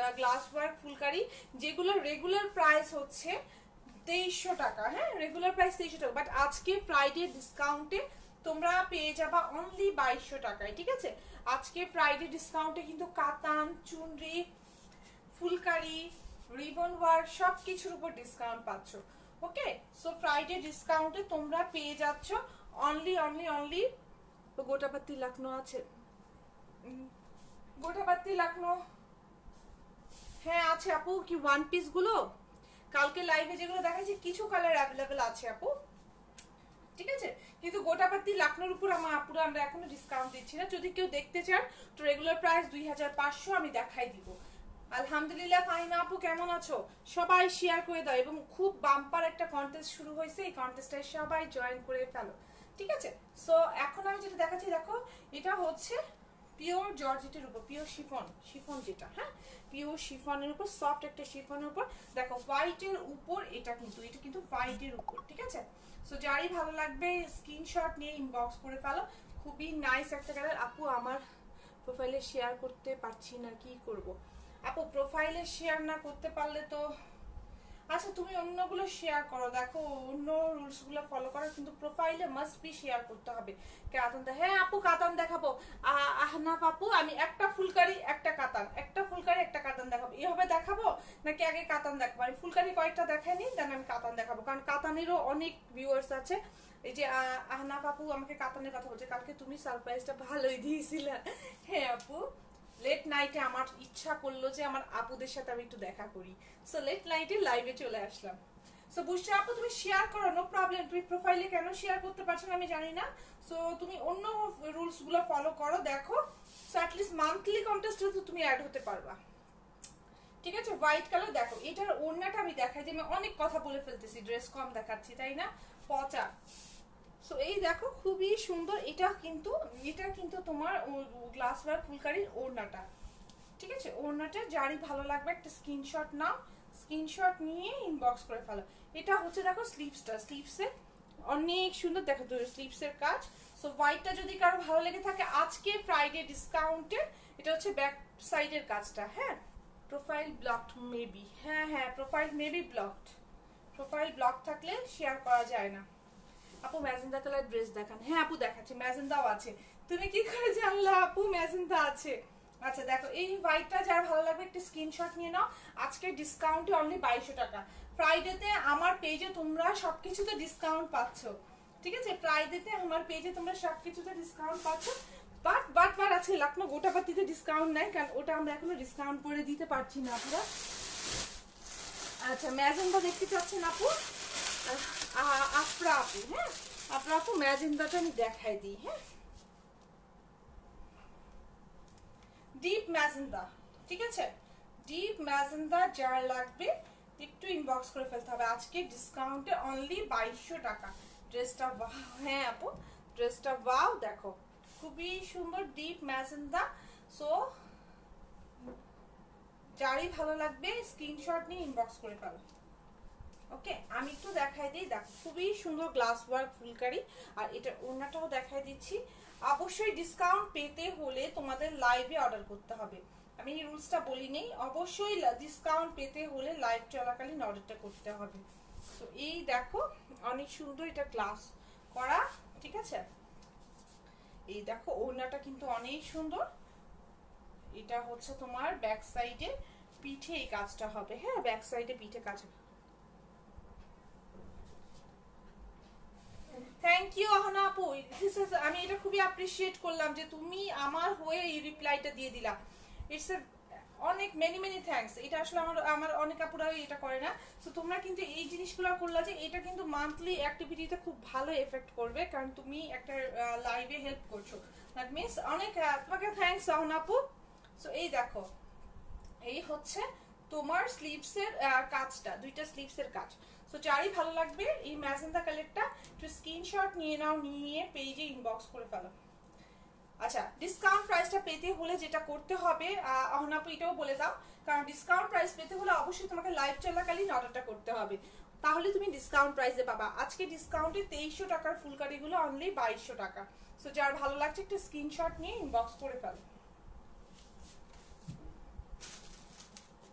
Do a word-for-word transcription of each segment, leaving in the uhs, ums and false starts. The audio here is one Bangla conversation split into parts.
গ্লাস ওয়ার্ক ফুলকারি, যেগুলো রেগুলার প্রাইস হচ্ছে তেইশশো টাকা। হ্যাঁ, রেগুলার প্রাইস তেইশশো টাকা, বাট আজকে ফ্রাইডে ডিসকাউন্টে তোমরা পেয়ে যাবা অনলি বাইশশো টাকায়। ঠিক আছে, আজকে ফ্রাইডে ডিসকাউন্টে কিন্তু কাতান, চুনরি, ফুলকারি, রিবন ওয়ার্ক সব কিছুর উপর ডিসকাউন্ট পাচ্ছ। ওকে, সো ফ্রাইডে ডিসকাউন্টে তোমরা পেয়ে যাচ্ছ অনলি অনলি অনলি গোটাপাত্তি লাখনো আছে, গোটাপাত্তি লাখনো হ্যাঁ আছে আপু। কি ওয়ান পিস গুলো কালকে লাইভে যেগুলো দেখাচ্ছি কিছু কালার অ্যাভেলেবেল আছে আপু। ঠিক আছে, কিন্তু গোটাপাত্তি লাখনোর উপর আমার আপুরা আমরা এখনো ডিসকাউন্ট দিচ্ছি না। যদি কেউ দেখতে চান তো রেগুলার প্রাইস দুই হাজার পাঁচশো আমি দেখাই দিব। আলহামদুলিল্লাহ ফাহিমা আপু কেমন আছো? সবাই শেয়ার করে দাও, এবং খুব বাম্পার একটা কন্টেস্ট শুরু হয়েছে, এই কন্টেস্টটায় সবাই জয়েন করে ফেলো। ঠিক আছে, সো এখন আমি যেটা দেখাচ্ছি দেখো, এটা হচ্ছে পিওর জর্জেটের উপর, পিওর শিফন, শিফন যেটা, হ্যাঁ পিওর শিফনের উপর, সফট একটা শিফনের উপর দেখো, হোয়াইটের উপর এটা, কিন্তু এটা কিন্তু হোয়াইটের উপর। ঠিক আছে, সো যারই ভালো লাগবে স্ক্রিনশট নিয়ে ইনবক্স করে ফেলো। খুবই নাইস একটা কালার। আপু আমার প্রোফাইলে শেয়ার করতে পারছি না, কি করব? আপু প্রোফাইলে শেয়ার না করতে পারলে তো আচ্ছা তুমি অন্যগুলো শেয়ার করো, দেখো অন্য রুলস গুলো ফলো করো, কিন্তু প্রোফাইলে মাস্ট বি শেয়ার করতে হবে। কাতান, হ্যাঁ আপু কাতান দেখাবো। আহনাফ আপু আমি একটা ফুলকারি একটা কাতান, একটা ফুলকারি একটা কাতান দেখাবো, এভাবে দেখাবো নাকি আগে কাতান দেখাবো? আমি ফুলকারি কয়েকটা দেখাই নি, দেন আমি কাতান দেখাবো, কারণ কাতানেরও অনেক ভিউয়ার্স আছে। এই যে আহনাফ আপু আমাকে কাতানের কথা বলছে, কালকে তুমি সারপ্রাইজটা ভালোই দিয়েছিলে। হ্যাঁ আপু, লেট নাইটে আমার ইচ্ছা করলো যে আমার আপুদের সাথে আমি একটু দেখা করি, সো লেট নাইটে লাইভে চলে আসলাম। সো বুঝছো আপু তুমি শেয়ার করো, নো প্রবলেম। তুমি প্রোফাইলে কেন শেয়ার করতে পারছো না আমি জানি না, সো তুমি অন্য রুলস গুলো ফলো করো, দেখো সো অ্যাটলিস্ট মান্থলি কন্টেস্টে তো তুমি অ্যাড হতে পারবা। ঠিক আছে, হোয়াইট কালার দেখো, এটার ওড়নাটা আমি দেখাই যে আমি অনেক কথা বলে ফেলতেছি, ড্রেস কম দেখাচ্ছি তাই না, পচা। সো এই দেখো খুবই সুন্দর, এটা কিন্তু এটা কিন্তু তোমার গ্লাস ওয়ার্ক ফুলকারির ওড়নাটা। ঠিক আছে, ওড়নাটা যারই ভালো লাগবে একটা স্ক্রিনশট নাও, স্ক্রিনশট নিয়ে ইনবক্স করে ফেলো। এটা হচ্ছে দেখো স্লিভসটা, স্লিভসে অনেক সুন্দর দেখো স্লিভসের কাজ। সো হোয়াইটটা যদি কারো ভালো লেগে থাকে আজকে ফ্রাইডে ডিসকাউন্টে, এটা হচ্ছে ব্যাক সাইডের কাজটা। হ্যাঁ, প্রোফাইল ব্লকড মেবি, হ্যাঁ হ্যাঁ profile maybe blocked, profile block থাকলে শেয়ার করা যায় না। আপু ম্যাজেন্ডা কালার ড্রেস দেখান। হ্যাঁ আপু দেখাচ্ছি, ম্যাজেন্ডাও আছে। তুমি কি করে জানলা আপু ম্যাজেন্ডা আছে? আচ্ছা দেখো, এই হোয়াইটটা যার ভালো লাগবে একটা স্ক্রিনশট নিয়ে নাও। আজকে ডিসকাউন্টে অনলি বাইশশো টাকা। ফ্রাইডেতে আমার পেজে তোমরা সবকিছুতে ডিসকাউন্ট পাচ্ছ। ঠিক আছে, ফ্রাইডেতে আমার পেজে তোমরা সবকিছুতে ডিসকাউন্ট পাচ্ছ, বাট বাট বাট আছে লাখনো গোটাপাতিতে ডিসকাউন্ট নাই, কারণ ওটা আমরা এখনো ডিসকাউন্ট করে দিতে পারছি না আপনারা। আচ্ছা ম্যাজেন্ডা দেখতে চাচ্ছেন আপু? আফরা আপু, হ্যাঁ আফরা আপু ম্যাজেন্ডাটা আমি দেখাই দিই। হ্যাঁ, ডিপ ম্যাজেন্ডা, ঠিক আছে, ডিপ ম্যাজেন্ডা যার লাগবে একটু ইনবক্স করে ফেলতে হবে। আজকে ডিসকাউন্টে অনলি বাইশশো টাকা। ড্রেসটা ওয়াও, হ্যাঁ আপু ড্রেসটা ওয়াও, দেখো খুবই সুন্দর ডিপ ম্যাজেন্ডা। সো যারই ভালো লাগবে স্ক্রিনশট নিয়ে ইনবক্স করে ফেলো। ওকে, আমি একটু দেখাই দিই, দেখো খুবই সুন্দর গ্লাস ওয়ার্ক ফুলকারি, আর এটা ওড়নাটাও দেখাই দিচ্ছি। অবশ্যই ডিসকাউন্ট পেতে হলে তোমাদের লাইভে অর্ডার করতে হবে, আমি এই রুলসটা বলি নেই, অবশ্যই ডিসকাউন্ট পেতে হলে লাইভ চলাকালীন অর্ডারটা করতে হবে। তো এই দেখো অনেক সুন্দর এটা গ্লাস করা। ঠিক আছে, এই দেখো ওড়নাটা কিন্তু অনেক সুন্দর, এটা হচ্ছে তোমার ব্যাক সাইডে পিঠে এই কাজটা হবে। হ্যাঁ, ব্যাক সাইডে পিঠে কাজ হবে। থ্যাংক ইউ আহনা আপু, আমি এটা খুবই অ্যাপ্রিশিয়েট করলাম যে তুমি আমার হয়ে এই রিপ্লাইটা দিয়ে দিলা। ইটস এ অনেক মেনি মেনি থ্যাঙ্কস। এটা আসলে আমার আমার অনেক আপুরা এটা করে না, সো তোমরা কিন্তু এই জিনিসগুলো করলা যে এটা কিন্তু মান্থলি অ্যাক্টিভিটিতে খুব ভালো এফেক্ট করবে, কারণ তুমি একটা লাইভে হেল্প করছো, দ্যাট মিনস অনেক তোমাকে থ্যাঙ্কস আহনা আপু। সো এই দেখো এই হচ্ছে তোমার স্লিভসের কাজটা, দুইটা স্লিভসের কাজ। সো যারই ভালো লাগবে এই ম্যাজেন্ডা কালারটা একটু স্ক্রিনশট নিয়ে নাও, নিয়ে পেজে ইনবক্স করে ফেলো। আচ্ছা, ডিসকাউন্ট প্রাইসটা পেতে হলে যেটা করতে হবে অহনাপু এটাও বলে দাও, কারণ ডিসকাউন্ট প্রাইস পেতে হলে অবশ্যই তোমাকে লাইভ চলাকালীন অর্ডারটা করতে হবে, তাহলে তুমি ডিসকাউন্ট প্রাইসে পাবা। আজকে ডিসকাউন্টে তেইশশো টাকার ফুলকারিগুলো অনলি বাইশশো টাকা। সো যার ভালো লাগছে একটা স্ক্রিনশট নিয়ে ইনবক্স করে ফেলো।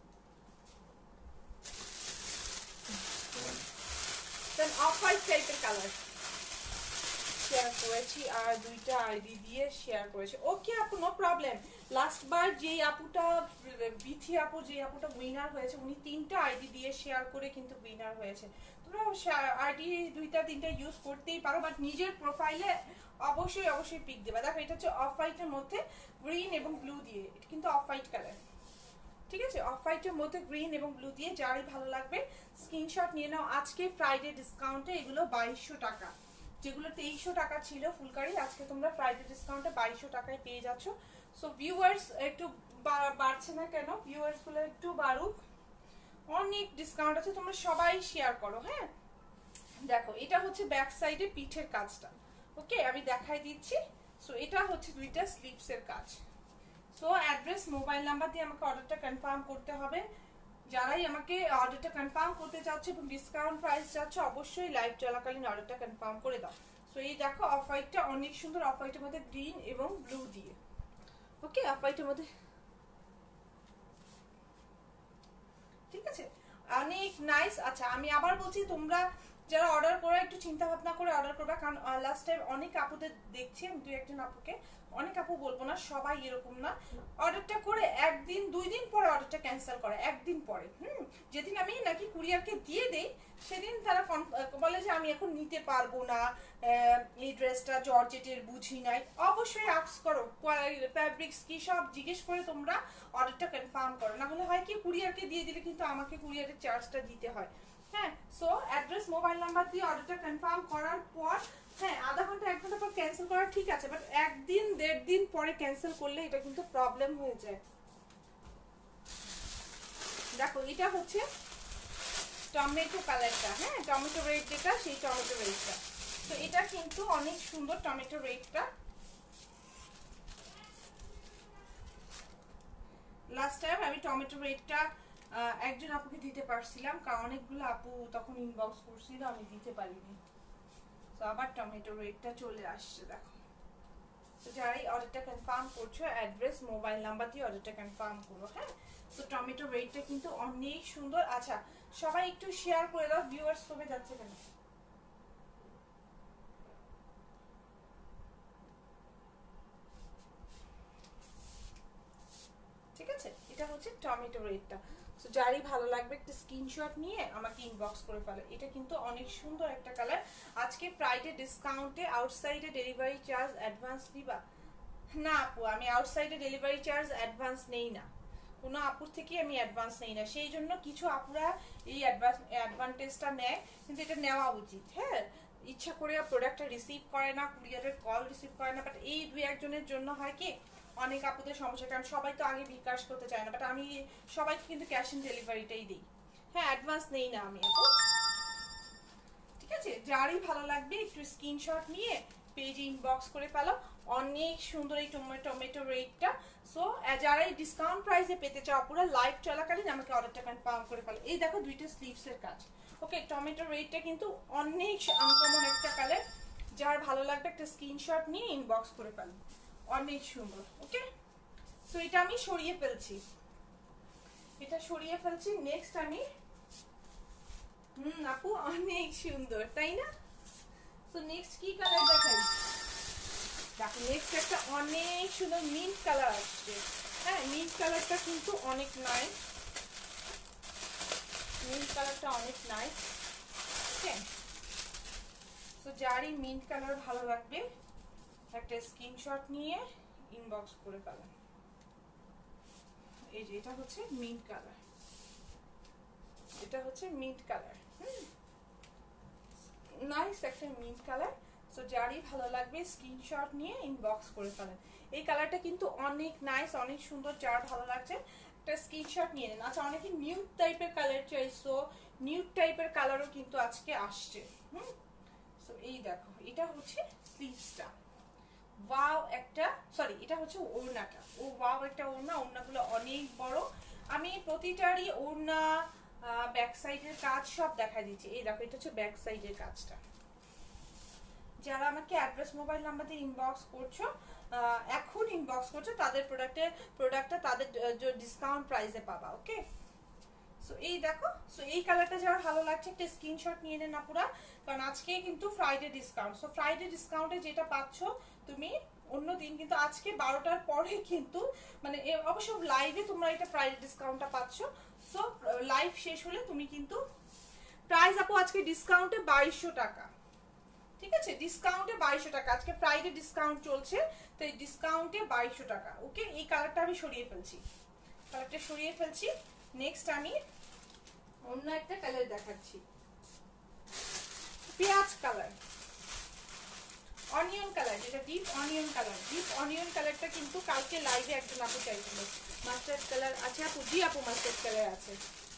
আর দুইটা আইডি দিয়ে শেয়ার করেছে। ওকে আপু, নো প্রবলেম। লাস্ট বার যে আপুটা বিথি আপু, যে আপুটা উইনার হয়েছে, উনি তিনটা আইডি দিয়ে শেয়ার করে কিন্তু উইনার হয়েছে। তোমরা আইডি দুইটা তিনটা ইউজ করতেই পারো, বাট নিজের প্রোফাইলে অবশ্যই অবশ্যই পিক দেবা। দেখো এটা হচ্ছে অফ হোয়াইটের মধ্যে গ্রিন এবং ব্লু দিয়ে, এটা কিন্তু অফ হোয়াইট কালার, ঠিক আছে? অফ হোয়াইটের মধ্যে গ্রিন এবং ব্লু দিয়ে, যারই ভালো লাগবে স্ক্রিনশট নিয়ে নাও। আজকে ফ্রাইডে ডিসকাউন্টে এগুলো বাইশশো টাকা, যেগুলো তেইশশো টাকা ছিল ফুলকারি, আজকে তোমরা ফ্রাইডে ডিসকাউন্টে বাইশশো টাকায় পেয়ে যাচ্ছ। সো ভিউয়ার্স একটু বাড়ছে না কেন, ভিউয়ার্স গুলো একটু বাড়ুক, অনেক ডিসকাউন্ট আছে, তোমরা সবাই শেয়ার করো। হ্যাঁ দেখো এটা হচ্ছে ব্যাক সাইডে পিঠের কাজটা, ওকে আমি দেখাই দিচ্ছি। সো এটা হচ্ছে দুইটা স্লিভস এর কাজ। সো অ্যাড্রেস মোবাইল নাম্বার দিয়ে আমাকে অর্ডারটা কনফার্ম করতে হবে। যারাই আমাকে অর্ডারটা কনফার্ম করতে চাচ্ছে এবং ডিসকাউন্ট প্রাইস চাচ্ছে, অবশ্যই লাইভ চলাকালীন অর্ডারটা কনফার্ম করে দাও। সো এই দেখো অফ হোয়াইটটা অনেক সুন্দর, অফ হোয়াইটের মধ্যে গ্রিন এবং ব্লু দিয়ে, ওকে অফ হোয়াইটের মধ্যে, ঠিক আছে অনেক নাইস। আচ্ছা আমি আবার বলছি, তোমরা যারা অর্ডার করো একটু চিন্তা ভাবনা করে অর্ডার করবে, কারণ লাস্ট টাইম অনেক আপুদের দেখছি আমি, দুই একজন আপুকে, অনেক আপু বলবো না, সবাই এরকম না, অর্ডারটা করে একদিন দুই দিন পরে অর্ডারটা ক্যান্সেল করে, একদিন পরে। হুম যেদিন আমি নাকি কুরিয়ারকে দিয়ে দেই সেদিন তারা বলে যে আমি এখন নিতে পারবো না, এই ড্রেসটা জর্জেটের বুঝি নাই। অবশ্যই আস্ক করো, ফ্যাব্রিক্স কি সব জিজ্ঞেস করে তোমরা অর্ডারটা কনফার্ম করো, না হলে হয় কি কুরিয়ারকে দিয়ে দিলে কিন্তু আমাকে কুরিয়ারের চার্জটা দিতে হয়। হ্যাঁ সো অ্যাড্রেস মোবাইল নাম্বার দিয়ে অর্ডারটা কনফার্ম করার পর, হ্যাঁ আধা ঘন্টা এক ঘন্টা পর ক্যান্সেল করা ঠিক আছে, বাট একদিন দেড় দিন পরে ক্যান্সেল করলে এটা কিন্তু প্রবলেম হয়ে যায়। দেখো এটা হচ্ছে টমেটো কালারটা, হ্যাঁ টমেটো রেড যেটা, সেই টমেটো রেডটা। তো এটা কিন্তু অনেক সুন্দর টমেটো রেডটা। লাস্ট টাইম আমি টমেটো রেডটা একজন আপুকে দিতে পারছিলাম, কারণ অনেকগুলো আপু তখন ইনবক্স করছিল, আমি দিতে পারিনি। তো আবার টমেটো রেডটা চলে আসছে দেখো। তো যারাই অর্ডারটা কনফার্ম করছো অ্যাড্রেস মোবাইল নাম্বার দিয়ে অর্ডারটা কনফার্ম করো। হ্যাঁ তো টমেটো রেডটা কিন্তু অনেক সুন্দর। আচ্ছা সবাই একটু শেয়ার করে দাও, ভিউয়ার্স কমে যাচ্ছে কেন? ঠিক আছে এটা হচ্ছে টমেটো রেডটা। তো যারই ভালো লাগবে একটা স্ক্রিনশট নিয়ে আমাকে ইনবক্স করে ফেলো। এটা কিন্তু অনেক সুন্দর একটা কালার। আজকে ফ্রাইডে ডিসকাউন্টে আউটসাইডে ডেলিভারি চার্জ অ্যাডভান্স দিবা? না আপু আমি আউটসাইডে ডেলিভারি চার্জ অ্যাডভান্স নেই না, কোনো আপুর থেকে আমি অ্যাডভান্স নেই না। সেই জন্য কিছু আপুরা এই অ্যাডভান্টেজটা নেয়, কিন্তু এটা নেওয়া উচিত। হ্যাঁ ইচ্ছা করে প্রোডাক্টটা রিসিভ করে না, কুরিয়ারের কল রিসিভ করে না, বাট এই দুই একজনের জন্য হয় কি অনেক আপুদের সমস্যা, কারণ সবাই তো আগে বিকাশ করতে চায় না, বাট আমি সবাইকে কিন্তু ক্যাশ অন ডেলিভারিটাই দিই। হ্যাঁ অ্যাডভান্স নেই না আমি আপু, ঠিক আছে? যারই ভালো লাগবে একটু স্ক্রিনশট নিয়ে পেজে ইনবক্স করে ফেলো। অনেক সুন্দর এই টমেটো রেটটা। সো যারা এই ডিসকাউন্ট প্রাইসে পেতে চাও পুরো লাইভ চলাকালীন আমাকে অর্ডারটা কনফার্ম করে ফেলো। এই দেখো দুইটা স্লিভস এর কাজ, ওকে টমেটো রেটটা কিন্তু অনেক আনকমন একটা কালার। যার ভালো লাগবে একটা স্ক্রিনশট নিয়ে ইনবক্স করে ফেলো, অনেক সুন্দর। ওকে সো এটা আমি সরিয়ে ফেলছি, এটা সরিয়ে ফেলছি। নেক্সট আমি হুম আপু অনেক সুন্দর তাই না? তো নেক্সট কি কালার দেখাই? দেখো নেক্সট একটা অনেক সুন্দর মিন্ট কালার আসছে। হ্যাঁ মিন্ট কালারটা কিন্তু অনেক নাইস, মিন্ট কালারটা অনেক নাইস। ওকে তো যারই মিন্ট কালার ভালো লাগবে একটা স্ক্রিনশট নিয়ে ইনবক্স করে ফেলেন। এই যে এটা হচ্ছে মিন্ট কালার, এটা হচ্ছে মিন্ট কালার, হুম নাইস একটা মিন্ট কালার। সো যারই ভালো লাগবে স্ক্রিনশট নিয়ে ইনবক্স করে ফেলেন। এই কালারটা কিন্তু অনেক নাইস, অনেক সুন্দর, যার ভালো লাগছে একটা স্ক্রিনশট নিয়ে নেন। আচ্ছা অনেকে নিউড টাইপের কালার চাইছো, নিউড টাইপের কালারও কিন্তু আজকে আসছে। হুম সো এই দেখো এটা হচ্ছে স্লিভসটা, ওয়াও একটা, সরি এটা হচ্ছে ওড়নাটা, ও ওয়াও একটা ওড়না, ওড়নাগুলো অনেক বড়। আমি প্রতিটারই ওড়না ব্যাক সাইডের কাজ সব দেখা দিচ্ছি। এই দেখো এটা হচ্ছে ব্যাক সাইডের কাজটা। যারা আমাকে অ্যাড্রেস মোবাইল নাম্বার দিয়ে ইনবক্স করছো, এখন ইনবক্স করছো, তাদের প্রোডাক্টের প্রোডাক্টটা তাদের ডিসকাউন্ট প্রাইসে পাবা। ওকে সো এই দেখো, সো এই কালারটা যারা ভালো লাগছে একটা স্ক্রিনশট নিয়ে নেন আপুরা, কারণ আজকে কিন্তু ফ্রাইডে ডিসকাউন্ট। সো ফ্রাইডে ডিসকাউন্টে যেটা পাচ্ছ তুমি অন্য দিন, কিন্তু আজকে বারোটার পরে কিন্তু মানে অবশ্য লাইভে তোমরা এটা ফ্রাইডে ডিসকাউন্টটা পাচ্ছ। সো লাইভ শেষ হলে তুমি কিন্তু প্রাইস আপু আজকে ডিসকাউন্টে বাইশশো টাকা, ঠিক আছে, ডিসকাউন্টে বাইশশো টাকা, আজকে ফ্রাইডে ডিসকাউন্ট চলছে, তো এই ডিসকাউন্টে বাইশশো টাকা। ওকে, এই কালারটা আমি সরিয়ে ফেলছি, কালারটা সরিয়ে ফেলছি। নেক্সট আমি অন্য একটা কালার দেখাচ্ছি, পেঁয়াজ কালার, অনিয়ন কালার, যেটা deep onion colour. Deep onion কালারটা কিন্তু কালকে লাইভে একজন আপু চাইছিল। মাস্টার্ড কালার আছে আপু? জি আপু, মাস্টার্ড কালার আছে,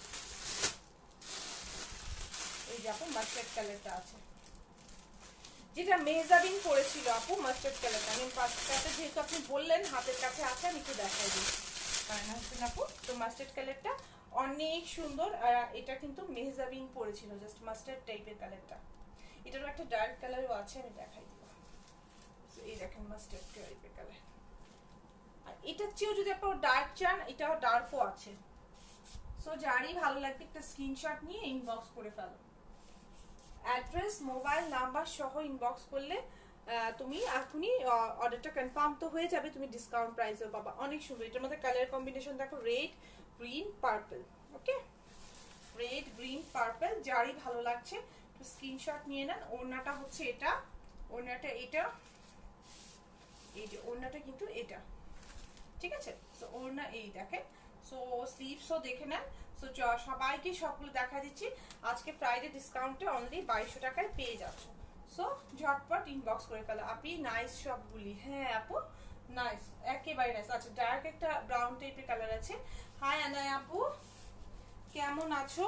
এই যে আপু মাস্টার্ড কালারটা আছে, যেটা মেজাবিন করেছিল আপু মাস্টার্ড কালারটা। আমি পাঁচটাতে যেহেতু আপনি বললেন হাতের কাছে আছে, আমি একটু দেখাই দিই হাসবেন আপু। তো মাস্টার্ড কালারটা অনেক সুন্দর, আর এটা কিন্তু মেজাবিন পড়েছিল, জাস্ট মাস্টার্ড টাইপের কালারটা। এটারও একটা ডার্ক কালারও আছে, আমি দেখাই দিব। এই দেখেন মাস্টার্ড টাইপের কালার, আর এটার চেয়েও যদি আপনার ডার্ক চান, এটাও ডার্কও আছে। সো যারই ভালো লাগবে একটা স্ক্রিনশট নিয়ে ইনবক্স করে ফেলো। অ্যাড্রেস মোবাইল নাম্বার সহ ইনবক্স করলে তুমি এখনই অর্ডারটা কনফার্ম তো হয়ে যাবে, তুমি ডিসকাউন্ট প্রাইসেও পাবা। অনেক সুন্দর, এটার মধ্যে কালার কম্বিনেশন দেখো, red green purple. Okay, red green purple, যারই ভালো লাগছে একটু স্ক্রিনশট নিয়ে নেন। ওড়নাটা হচ্ছে এটা, ওড়নাটা এটা, এই যে ওড়নাটা কিন্তু এটা, ঠিক আছে। সো ওড়না এই দেখেন, সো স্লিভসও দেখে নেন। সো সবাইকে সবগুলো দেখা দিচ্ছি, আজকে ফ্রাইডে ডিসকাউন্টে অনলি বাইশশো টাকায় পেয়ে যাচ্ছ। সো ঝটপট ইনবক্স করে ফেলো। আপনি নাইস সবগুলি, হ্যাঁ আপু নাইস, একেবারে নাইস। আচ্ছা, ডার্ক একটা ব্রাউন টাইপের কালার আছে। হাই আনায়া আপু, কেমন আছো?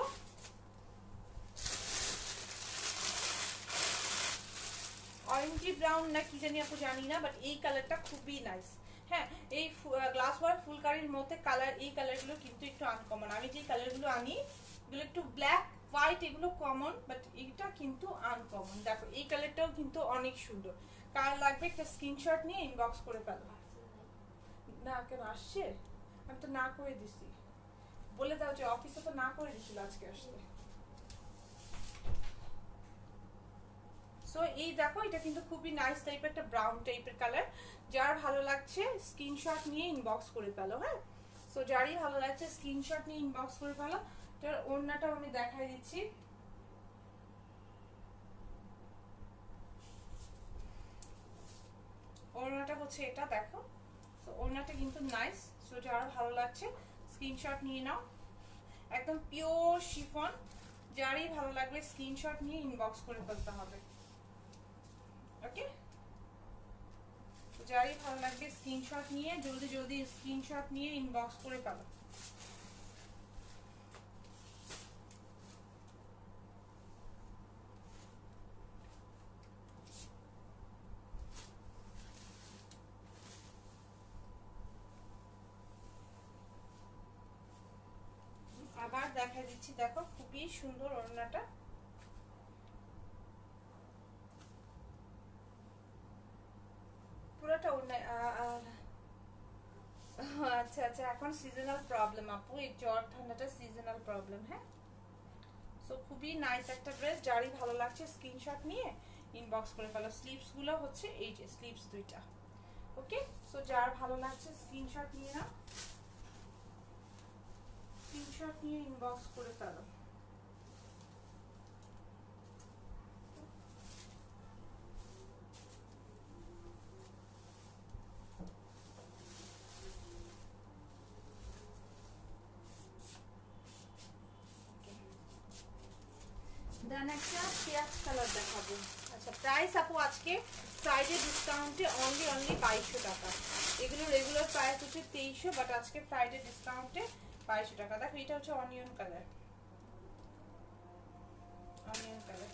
অরেঞ্জি ব্রাউন না কি জানি আপু, জানি না, বাট এই কালারটা খুবই নাইস। হ্যাঁ, এই গ্লাস ওয়ার্ক ফুলকারির মধ্যে কালার, এই কালারগুলো কিন্তু একটু আনকমন। আমি যে কালারগুলো আনি এগুলো একটু ব্ল্যাক হোয়াইট, এগুলো কমন, বাট এটা কিন্তু আনকমন। দেখো এই কালারটাও কিন্তু অনেক সুন্দর। কার লাগবে একটা স্ক্রিনশট নিয়ে ইনবক্স করে ফেলো। না কেন আসছে, আমি তো না করে দিছি, বলে দাও যে অফিসে তো না করে দিছিল আজকে আসতে। সো এই দেখো, এটা কিন্তু খুবই নাইস টাইপের একটা ব্রাউন টাইপের কালার। যার ভালো লাগছে স্ক্রিনশট নিয়ে ইনবক্স করে ফেলো। হ্যাঁ, সো যারই ভালো লাগছে স্ক্রিনশট নিয়ে ইনবক্স করে ফেলো। এটার ওড়নাটাও আমি দেখাই দিচ্ছি, ওড়নাটা হচ্ছে এটা দেখো। সো ওড়নাটা কিন্তু নাইস। সো যার ভালো লাগছে স্ক্রিনশট নিয়ে নাও, একদম পিওর শিফন। যারই ভালো লাগবে স্ক্রিনশট নিয়ে ইনবক্স করে ফেলতে হবে। ওকে, যারই ভালো লাগবে স্ক্রিনশট নিয়ে জলদি জলদি স্ক্রিনশট নিয়ে ইনবক্স করে পাবো। আবার দেখা দিচ্ছি, দেখো খুবই সুন্দর ওড়নাটা। পুরোটা ওড়না। আচ্ছা আচ্ছা, এখন সিজনাল প্রবলেম আপু, এই জ্বর ঠান্ডাটা সিজনাল প্রবলেম। হ্যাঁ, সো খুবই নাইস একটা ড্রেস, যারই ভালো লাগছে স্ক্রিনশট নিয়ে ইনবক্স করে ফেলো। স্লিভস গুলো হচ্ছে এই যে স্লিভস দুইটা। ওকে, সো যার ভালো লাগছে স্ক্রিনশট নিয়ে নাও, স্ক্রিনশট নিয়ে ইনবক্স করে ফেলো। দেন একটা পেঁয়াজ কালার দেখাবো। আচ্ছা, প্রাইস আপু আজকে ফ্রাইডে ডিসকাউন্টে অনলি অনলি বাইশশো টাকা। এগুলো রেগুলার প্রাইস হচ্ছে তেইশশো, বাট আজকে ফ্রাইডে ডিসকাউন্টে বাইশশো টাকা। দেখো এটা হচ্ছে onion colour, onion colour.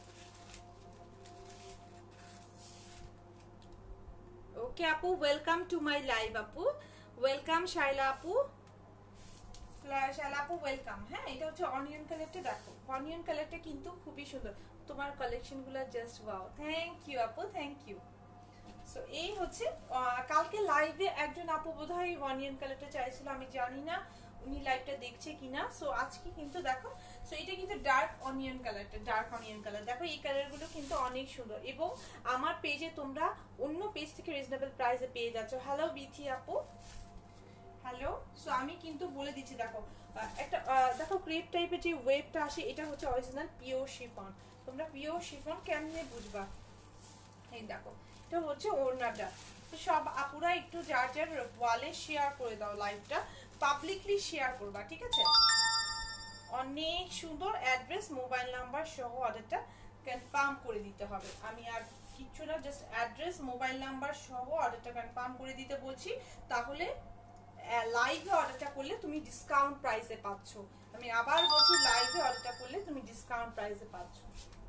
Okay আপু, ওয়েলকাম টু মাই লাইভ আপু, ওয়েলকাম শাইলা আপু, শাইলা আপু ওয়েলকাম। হ্যাঁ, এটা হচ্ছে অনিয়ন কালারটা। দেখো অনিয়ন কালারটা কিন্তু খুবই সুন্দর, তোমার কালেকশনগুলো জাস্ট ওয়াও। থ্যাংক ইউ আপু, থ্যাংক ইউ। সো এই হচ্ছে কালকে লাইভে একজন আপু বোধহয় অনিয়ন কালারটা চাইছিল, আমি জানি না উনি লাইভটা দেখছে কিনা। সো আজকে কিন্তু দেখো, সো এটা কিন্তু ডার্ক অনিয়ন কালারটা, ডার্ক অনিয়ন কালার। দেখো এই কালারগুলো কিন্তু অনেক সুন্দর, এবং আমার পেজে তোমরা অন্য পেজ থেকে রিজনেবল প্রাইসে পেয়ে যাচ্ছ। হ্যালো বিথি আপু, হ্যালো। সো আমি কিন্তু বলে দিচ্ছি, দেখো একটা দেখো ক্রেপ টাইপের যে ওয়েবটা আসে, এটা হচ্ছে অরিজিনাল পিওর শিফন। তোমরা পিওর শিফন কেমনে বুঝবা, এই দেখো এটা হচ্ছে ওড়নাটা। তো সব আপুরা একটু যার যার ওয়ালে শেয়ার করে দাও, লাইভটা পাবলিকলি শেয়ার করবা, ঠিক আছে? অনেক সুন্দর, অ্যাড্রেস মোবাইল নাম্বার সহ অর্ডারটা কনফার্ম করে দিতে হবে। আমি আর কিচ্ছু না, জাস্ট অ্যাড্রেস মোবাইল নাম্বার সহ অর্ডারটা কনফার্ম করে দিতে বলছি, তাহলে লাইভে অর্ডারটা করলে তুমি ডিসকাউন্ট প্রাইসে পাচ্ছ। আমি আবার বলছি, লাইভে অর্ডারটা করলে তুমি ডিসকাউন্ট প্রাইসে পাচ্ছ।